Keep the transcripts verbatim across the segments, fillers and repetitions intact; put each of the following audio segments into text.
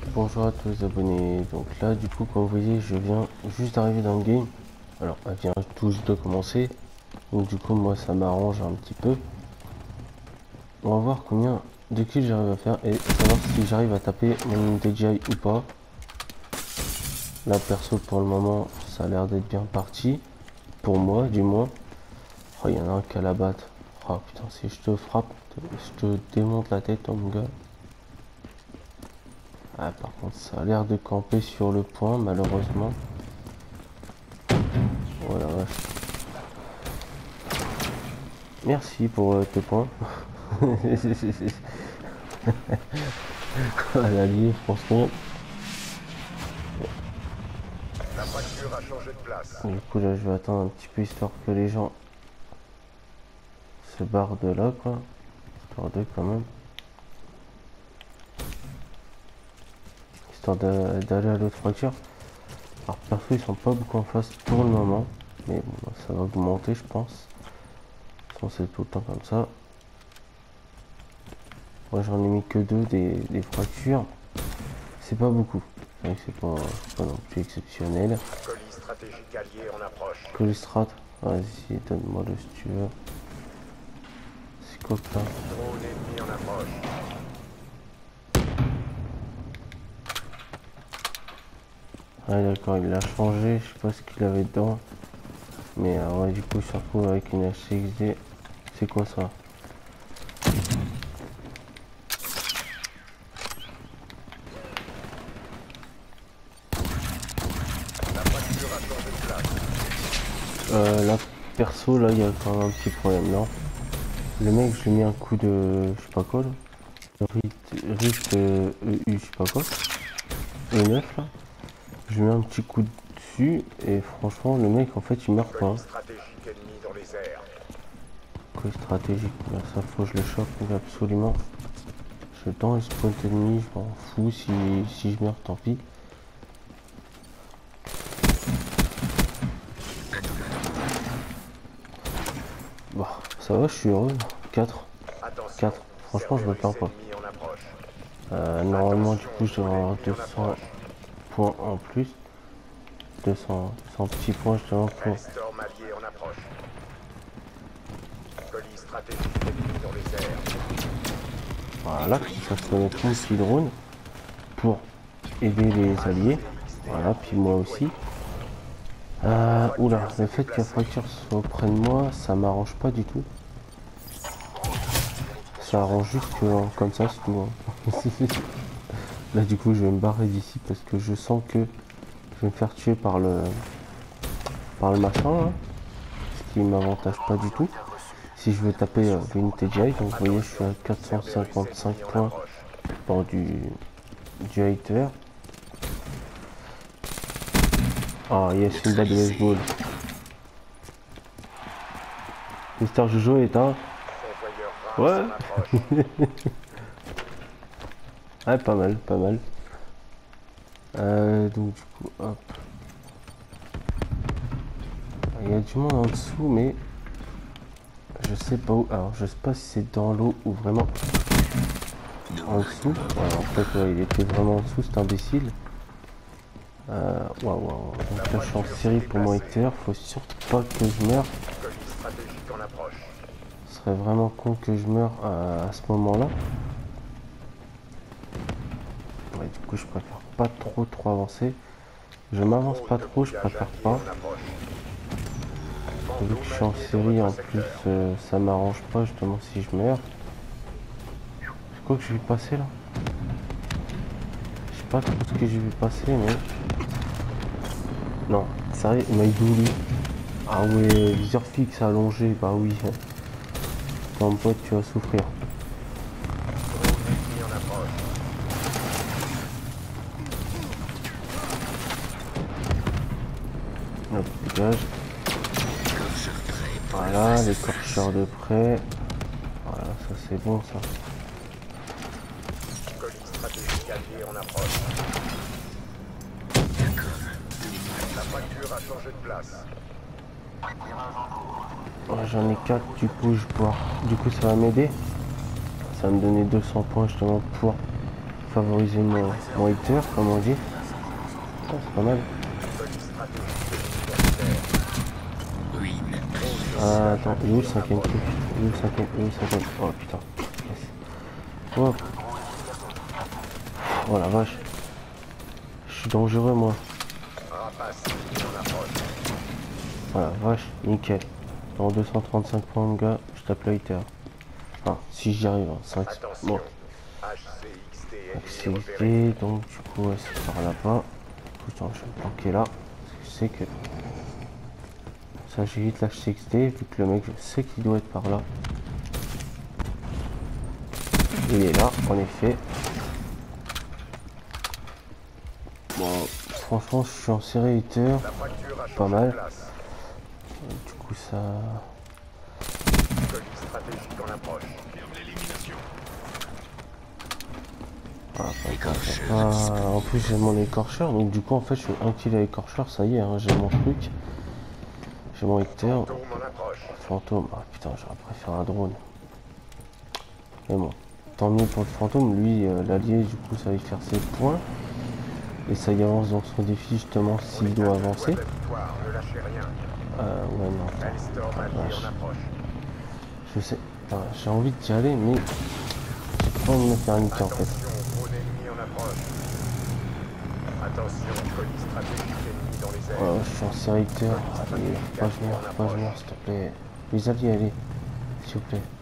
Bonjour à tous les abonnés, donc là du coup comme vous voyez je viens juste d'arriver dans le game. Alors elle vient tout juste de commencer, donc du coup moi ça m'arrange un petit peu. On va voir combien de kills j'arrive à faire et savoir si j'arrive à taper mon D J I ou pas. Là perso pour le moment ça a l'air d'être bien parti, pour moi du moins. Oh, il y en a un qui a la batte. Oh putain, si je te frappe, je te démonte la tête oh, mon gars. Ah, par contre, ça a l'air de camper sur le point, malheureusement. Voilà, vache. Merci pour euh, tes points. L'allié, franchement. La voiture a changé de place. Du coup, là, je vais attendre un petit peu histoire que les gens se barrent de là, quoi. Histoire d'eux, quand même. Histoire d'aller à l'autre fracture. Alors, perso, ils sont pas beaucoup en face pour le moment. Mais bon, ça va augmenter, je pense. C'est tout le temps comme ça. Moi j'en ai mis que deux des, des fractures. C'est pas beaucoup. C'est pas, pas non plus exceptionnel. Colis stratégique allié en approche. Colis strat. Vas-y, donne-moi le si tu veux. C'est quoi ça? Drone ennemi en approche. Ah d'accord, il a changé. Je sais pas ce qu'il avait dedans. Mais euh, ouais, du coup, il se retrouve avec une H C X D. C'est quoi ça? Euh, là, perso, là, il y a quand même un petit problème, non? Le mec, je lui ai mis un coup de... je sais pas quoi, là. Rift euh, E U, je sais pas quoi. E neuf, là. Je lui mets un petit coup dessus, et franchement, le mec, en fait, il meurt pas. Stratégique ennemi dans les airs. Quoi stratégique? Là, ça, faut que je le chope, absolument. Je dans le spawn ennemi, je m'en fous. Si, si je meurs, tant pis. Bon, ça va, je suis heureux. quatre. quatre. Franchement, je me plains pas. Euh, normalement, du coup, je dois avoir deux cents points en plus. deux cents, cent petits points, justement, pour... Voilà, ça se met tout le drone pour aider les alliés. Voilà, puis moi aussi. Euh, oula, le fait que la fracture soit auprès de moi, ça m'arrange pas du tout. Ça arrange juste que comme ça, c'est tout. Hein. Là, du coup, je vais me barrer d'ici parce que je sens que je vais me faire tuer par le par le machin, là, ce qui m'avantage pas du tout. Si je veux taper euh, une T J I, donc vous voyez, je suis à quatre cent cinquante-cinq points pour du du hater. Ah oh, yes, une balle de baseball. Mister Jojo est un... Ouais. Ouais, pas mal, pas mal. Euh, donc du coup, hop. Il y a du monde en dessous, mais je sais pas où. Alors, je sais pas si c'est dans l'eau ou vraiment en dessous. Ouais, en fait, ouais, il était vraiment en dessous, cet imbécile. Euh, waouh, waouh. Donc là, je suis en série pour mon hater. Faut surtout pas que je meure. Ce serait vraiment con que je meure à, à ce moment-là. Ouais, du coup, je préfère pas trop trop avancer. Je m'avance pas trop, je préfère pas. Vu que je suis en série, en plus, euh, ça m'arrange pas justement si je meurs. C'est quoi que j'ai vu passer là? Je sais pas trop ce que j'ai vu passer, mais... Non, sérieux, il m'a idolé. Ah ouais, viseur fixe allongé, bah oui. Ton pote, tu vas souffrir. Hop, dégage. Voilà, l'écorcheur de près. Voilà, ça c'est bon ça. Colis stratégique allié en approche. La voiture a changé de place. Oh, j'en ai quatre, du coup je bois. Du coup ça va m'aider. Ça va me donner deux cents points justement pour favoriser mon, mon hater, comme on dit. Oh, c'est pas mal. Ah, attends, il est où le cinquième truc? Il est où le cinquième? Il est où le cinquième? Oh putain. Yes. Oh. Oh la vache. Je suis dangereux moi. Oh la vache, nickel. Dans deux cent trente-cinq points de gars, je tape le hater. Enfin, si j'y arrive, hein, cinq. Bon. H C X D, donc du coup, ouais, c'est par là-bas. Putain, je vais me planquer là. Parce que je sais que. Ça, j'évite l'H C X D, vu que le mec, je sais qu'il doit être par là. Il est là, en effet. Bon, franchement, je suis en série hater. Pas mal. Du coup, ça. Ah, pas, pas, pas. En plus, j'ai mon écorcheur, donc du coup, en fait, je suis un kill à écorcheur. Ça y est, hein, j'ai mon truc. J'ai mon hater. Fantôme. Ah putain, j'aurais préféré un drone. Mais bon, tant mieux pour le fantôme. Lui, euh, l'allié, du coup, ça va y faire ses points. Et ça y avance dans son défi, justement, s'il doit avancer. Euh, ouais, non. Ah, je sais. J'ai envie d'y aller, mais j'ai pas envie de me faire niquer en fait. Voilà, je suis en série hater. Allez, faut pas venir, faut pas venir, s'il te plaît. Les alliés, allez, s'il vous plaît.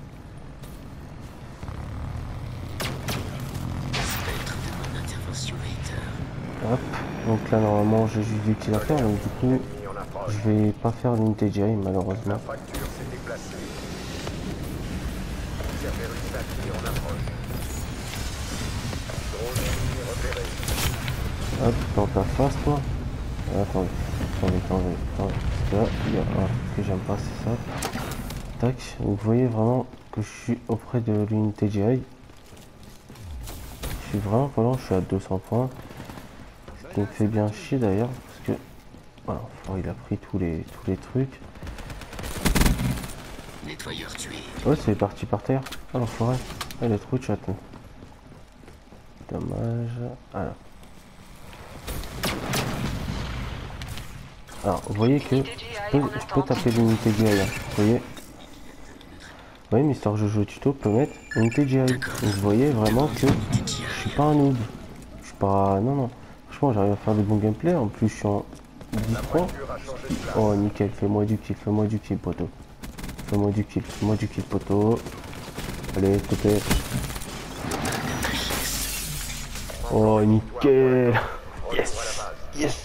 Hop, donc là normalement j'ai juste du kill à faire, donc du coup je vais pas faire l'unité G I malheureusement. Hop, dans ta face toi. Attendez, attendez, attendez, attendez. Parce que là, il y a un truc que j'aime pas, c'est ça. Tac, vous voyez vraiment que je suis auprès de l'unité G I. Je suis vraiment pas loin, je suis à deux cents points. Ce qui me fait bien chier d'ailleurs, parce que voilà, enfin, il a pris tous les tous les trucs. Nettoyeur tué. Ouais, c'est parti par terre. Ah l'enfoiré. Ah, il a trop de chat. Dommage. Alors. Alors, vous voyez que je peux, je peux taper l'unité G I. Hein. Vous voyez. Vous voyez, Mister Jojo Tuto peut mettre unité G I. Donc vous voyez vraiment que je suis pas un noob. Je suis pas. Non, non. Franchement, j'arrive à faire de bons gameplay. En plus, je suis en dix points. Oh, nickel. Fais-moi du kill. Fais-moi du kill, poteau. Fais-moi du kill. Fais-moi du kill, poteau. Allez, s'il te plaît. Oh, nickel. Yes. Yes.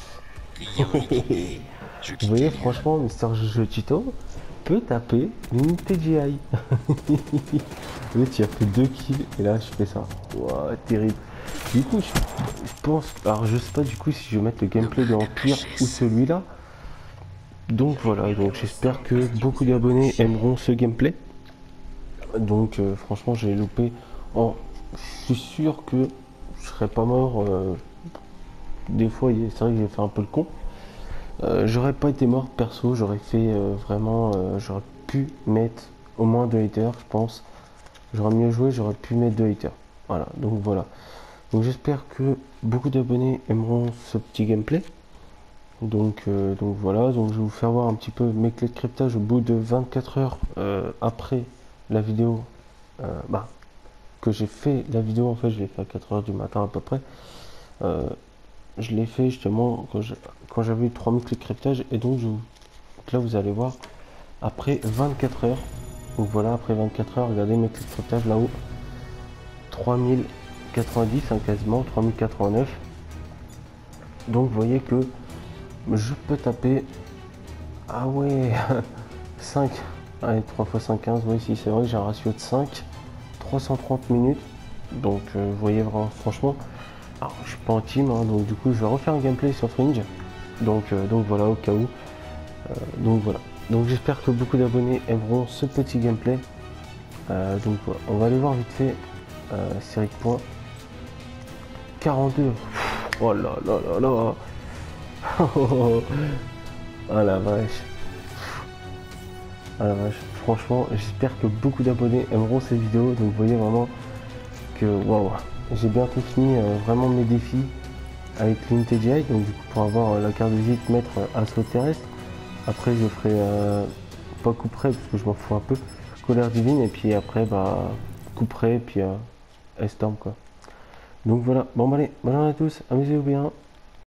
Vous voyez, franchement, Mister Jojo Tuto peut taper l'unité G I. Là, tu as fait deux kills et là, je fais ça. Wow, terrible. Du coup, je, je pense... Alors, je sais pas du coup si je vais mettre le gameplay de Empire ou celui-là. Donc voilà, donc j'espère que beaucoup d'abonnés aimeront ce gameplay. Donc euh, franchement, j'ai loupé. En... Je suis sûr que je serais pas mort. Euh... Des fois, c'est vrai que j'ai fait un peu le con. Euh, j'aurais pas été mort perso, j'aurais fait euh, vraiment, euh, j'aurais pu mettre au moins deux haters, je pense. J'aurais mieux joué, j'aurais pu mettre deux haters. Voilà, donc voilà. Donc j'espère que beaucoup d'abonnés aimeront ce petit gameplay. Donc, euh, donc voilà, donc je vais vous faire voir un petit peu mes clés de cryptage au bout de vingt-quatre heures euh, après la vidéo. Euh, bah, que j'ai fait la vidéo, en fait, je l'ai fait à quatre heures du matin à peu près. Euh, je l'ai fait justement quand je, quand j'avais eu trois mille clés de cryptage, et donc, je, donc là vous allez voir après vingt-quatre heures. Donc voilà, après vingt-quatre heures, regardez mes clés de cryptage là-haut, trois mille quatre-vingt-dix, hein, quasiment trois mille quatre-vingt-neuf. Donc vous voyez que je peux taper, ah ouais, cinq, allez, trois fois cinq, quinze, oui, si c'est vrai que j'ai un ratio de cinq, trois cent trente minutes. Donc euh, vous voyez vraiment, franchement, alors je suis pas en team, hein, donc du coup je vais refaire un gameplay sur Fringe. Donc, euh, donc voilà, au cas où. Euh, donc voilà. Donc j'espère que beaucoup d'abonnés aimeront ce petit gameplay. Euh, donc voilà. On va aller voir vite fait euh, série de points. quarante-deux. Oh là là là là. Oh la vache. Ah la vache. Franchement, j'espère que beaucoup d'abonnés aimeront cette vidéo. Donc vous voyez vraiment que waouh, j'ai bientôt fini euh, vraiment mes défis avec l'unité G I, donc du coup pour avoir euh, la carte de visite mettre euh, assaut terrestre. Après je ferai euh, pas coup près parce que je m'en fous un peu, colère divine, et puis après bah coup près, et puis euh, Storm quoi. Donc voilà, bon bah allez, bonne journée à tous, amusez-vous bien.